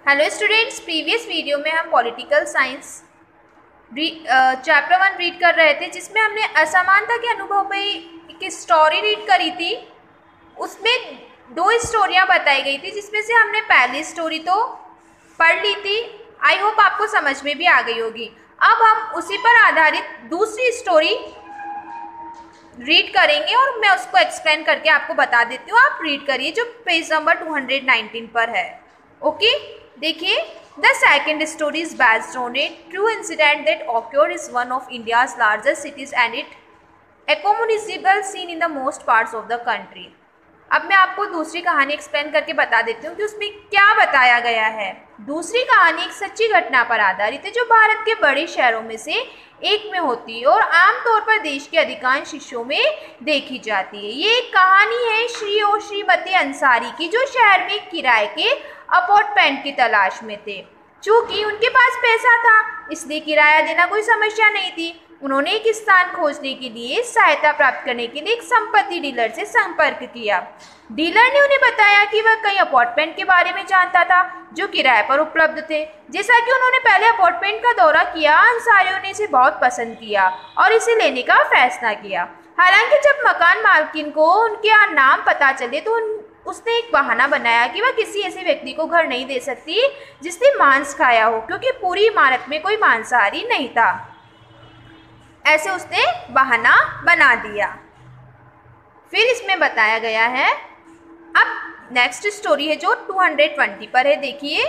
Hello students, previous video में हम political science chapter 1 read कर रहे थे, जिसमें हमने असमानता के अनुभव पे एक स्टोरी रीड करी थी। उसमें दो स्टोरियां बताई गई थी, जिसमें से हमने पहली स्टोरी तो पढ़ ली थी। आई होप आपको समझ में भी आ गई होगी। अब हम उसी पर आधारित दूसरी स्टोरी रीड करेंगे और मैं उसको एक्सप्लेन करके आपको बता देती हूँ। आप रीड करिए, जो पेज नंबर 219 पर है। ओके, देखिए, the second story is based on a true incident that occurred is one of India's largest cities and it एकोमोनिजिबल seen in the most parts of the country. अब मैं आपको दूसरी कहानी एक्सप्लेन करके बता देती हूँ कि उसमें क्या बताया गया है। दूसरी कहानी एक सच्ची घटना पर आधारित है, जो भारत के बड़े शहरों में से एक में होती है और आमतौर पर देश के अधिकांश हिस्सों में देखी जाती है। ये एक कहानी है श्री और श्रीमती अंसारी की, जो शहर में किराए के अपार्टमेंट की तलाश में थे। चूंकि उनके पास पैसा था, इसलिए किराया देना कोई समस्या नहीं थी। उन्होंने एक स्थान खोजने के लिए सहायता प्राप्त करने के लिए एक संपत्ति डीलर से संपर्क किया। डीलर ने उन्हें बताया कि वह कई अपार्टमेंट के बारे में जानता था जो किराए पर उपलब्ध थे। जैसा कि उन्होंने पहले अपार्टमेंट का दौरा किया, अंसारियों ने इसे बहुत पसंद किया और इसे लेने का फैसला किया। हालांकि जब मकान मालकिन को उनके नाम पता चले तो उसने एक बहाना बनाया कि वह किसी ऐसे व्यक्ति को घर नहीं दे सकती जिसने मांस खाया हो, क्योंकि पूरी इमारत में कोई मांसाहारी नहीं था। ऐसे उसने बहाना बना दिया। फिर इसमें बताया गया है, अब नेक्स्ट स्टोरी है जो 220 पर है। देखिए,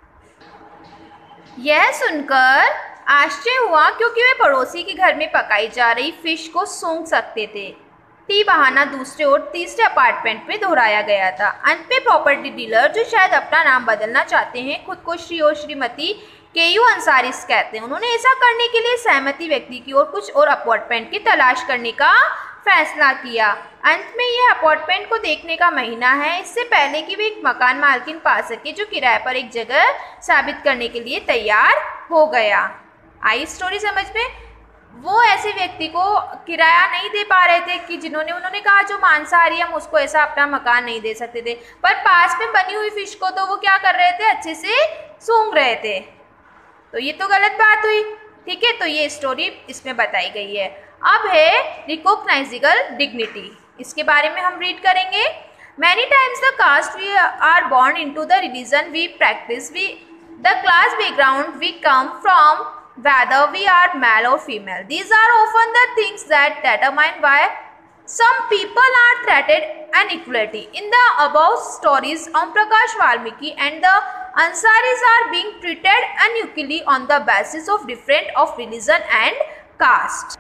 यह सुनकर आश्चर्य हुआ क्योंकि वे पड़ोसी के घर में पकाई जा रही फिश को सूंघ सकते थे। बहाना दूसरे और तीसरे अपार्टमेंट में दोहराया गया था। अंत में प्रॉपर्टी डीलर, जो शायद अपना नाम बदलना चाहते हैं, खुद को श्री और श्रीमती केयू अंसारी कहते हैं, उन्होंने ऐसा करने के लिए सहमति व्यक्ति की और कुछ और अपार्टमेंट की तलाश करने का फैसला किया। अंत में यह अपार्टमेंट को देखने का महीना है, इससे पहले कि वे एक मकान मालकिन पा सके जो किराए पर एक जगह साबित करने के लिए तैयार हो गया। आई स्टोरी समझ में? वो ऐसे व्यक्ति को किराया नहीं दे पा रहे थे कि उन्होंने कहा जो मांसाहारी, हम उसको ऐसा अपना मकान नहीं दे सकते थे, पर पास में बनी हुई फिश को तो वो क्या कर रहे थे, अच्छे से सूंघ रहे थे। तो ये तो गलत बात हुई। ठीक है, तो ये स्टोरी इसमें बताई गई है। अब है रिकॉग्नाइजेबल डिग्निटी, इसके बारे में हम रीड करेंगे। Many times the caste we are born into the religion we practise, the class background we come from, whether we are male or female. These are often the things that determine why some people are treated unequally. In the above stories, Om Prakash Valmiki and the Ansaris are being treated unequally on the basis of difference of religion and caste.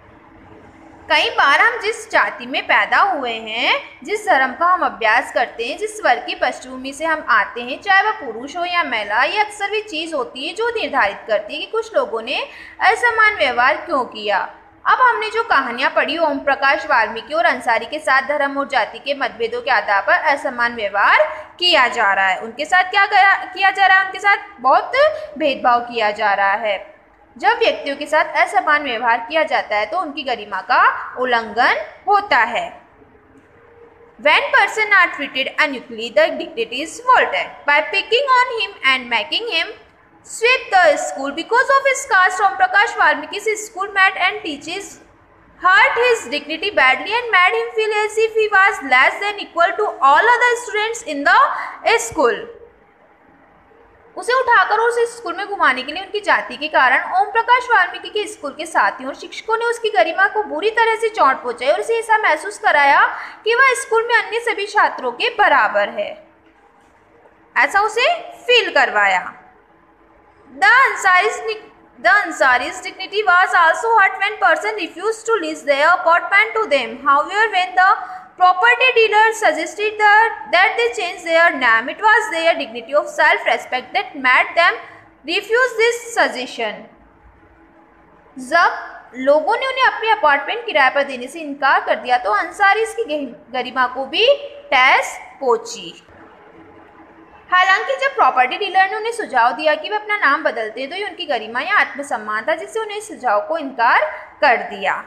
कई बार हम जिस जाति में पैदा हुए हैं, जिस धर्म का हम अभ्यास करते हैं, जिस वर्ग की पृष्ठभूमि से हम आते हैं, चाहे वह पुरुष हो या महिला, ये अक्सर भी चीज़ होती है जो निर्धारित करती है कि कुछ लोगों ने असमान व्यवहार क्यों किया। अब हमने जो कहानियाँ पढ़ी, ओम प्रकाश वाल्मीकि और अंसारी के साथ धर्म और जाति के मतभेदों के आधार पर असमान व्यवहार किया जा रहा है। उनके साथ क्या किया जा रहा है? उनके साथ बहुत भेदभाव किया जा रहा है। जब व्यक्तियों के साथ असमान व्यवहार किया जाता है तो उनकी गरिमा का उल्लंघन होता है। When person are treated unequally, the dignity is faulted. By picking on him and making him sweep the school because of his caste, Om Prakash Valmiki's schoolmate and teachers hurt his dignity badly and made him feel as if he was less than equal to all other students in the school. उसे उठाकर और उसे school में घुमाने के लिए उनकी जाति के कारण ओम प्रकाश वाल्मीकि के स्कूल के साथियों और शिक्षकों ने उसकी गरिमा को बुरी तरह से चोट पहुंचाई और उसे ऐसा महसूस कराया कि वह स्कूल में अन्य सभी छात्रों के बराबर है, ऐसा उसे फील करवाया। The Ansari's dignity was also hurt when person refused to lease their apartment to them. However, when the property dealer suggested that they change their name, it was their dignity of self-respect that made them refuse this suggestion. जब लोगों ने उन्हें अपने apartment किराए पर देने से इनकार कर दिया तो अंसारीज की गरिमा को भी ठेस पहुंची। हालांकि जब प्रॉपर्टी डीलर ने उन्हें सुझाव दिया कि वे अपना नाम बदलते तो ये उनकी गरिमा या आत्मसम्मान था, जिससे उन्हें इस सुझाव को इनकार कर दिया।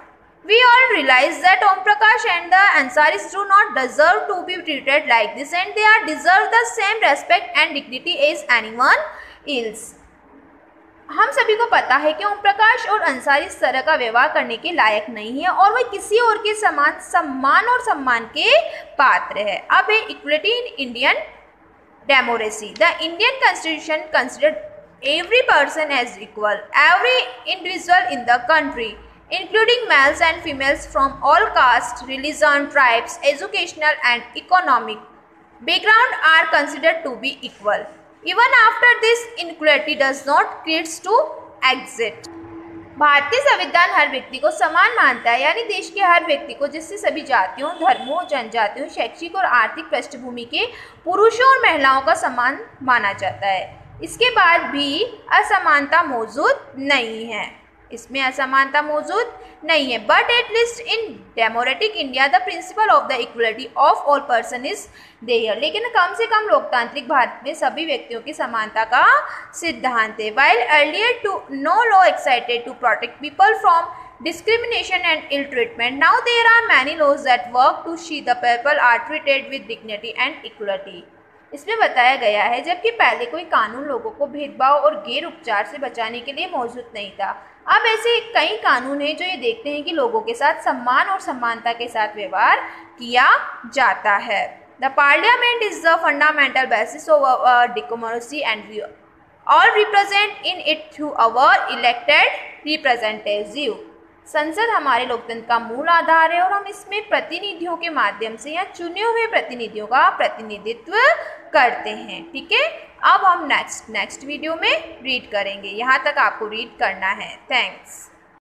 We all realize that Om Prakash and the Ansaris do not deserve to be treated like this, and they are deserve the same respect and dignity as anyone else. हम सभी को पता है कि ओम प्रकाश और अंसारी इस तरह का व्यवहार करने के लायक नहीं है और वह किसी और के समान सम्मान और सम्मान के पात्र है. अब है equality in Indian democracy. The Indian constitution considered every person as equal. Every individual in the country, including males and females from all castes, religion, tribes, educational and economic background are considered to be equal. Even after this, inequality does not cease to exist. भारतीय संविधान हर व्यक्ति को समान मानता है, यानी देश के हर व्यक्ति को, जिससे सभी जातियों, धर्मों, जनजातियों, शैक्षिक और आर्थिक पृष्ठभूमि के पुरुषों और महिलाओं का समान माना जाता है. इसके बाद भी असमानता मौजूद नहीं है, इसमें असमानता मौजूद नहीं है. But at least in democratic India the principle of the equality of all person is there. लेकिन कम से कम लोकतांत्रिक भारत में सभी व्यक्तियों की समानता का सिद्धांत है. While earlier to no law existed to protect people from discrimination and ill treatment, now there are many laws that work to see the people are treated with dignity and equality. इसमें बताया गया है जबकि पहले कोई कानून लोगों को भेदभाव और गैर उपचार से बचाने के लिए मौजूद नहीं था, अब ऐसे कई कानून हैं जो ये देखते हैं कि लोगों के साथ सम्मान और समानता के साथ व्यवहार किया जाता है. The parliament is the fundamental basis of democracy and we all represent in it through our elected representative. संसद हमारे लोकतंत्र का मूल आधार है और हम इसमें प्रतिनिधियों के माध्यम से या चुने हुए प्रतिनिधियों का प्रतिनिधित्व करते हैं. ठीक है, अब हम नेक्स्ट वीडियो में रीड करेंगे. यहाँ तक आपको रीड करना है. थैंक्स.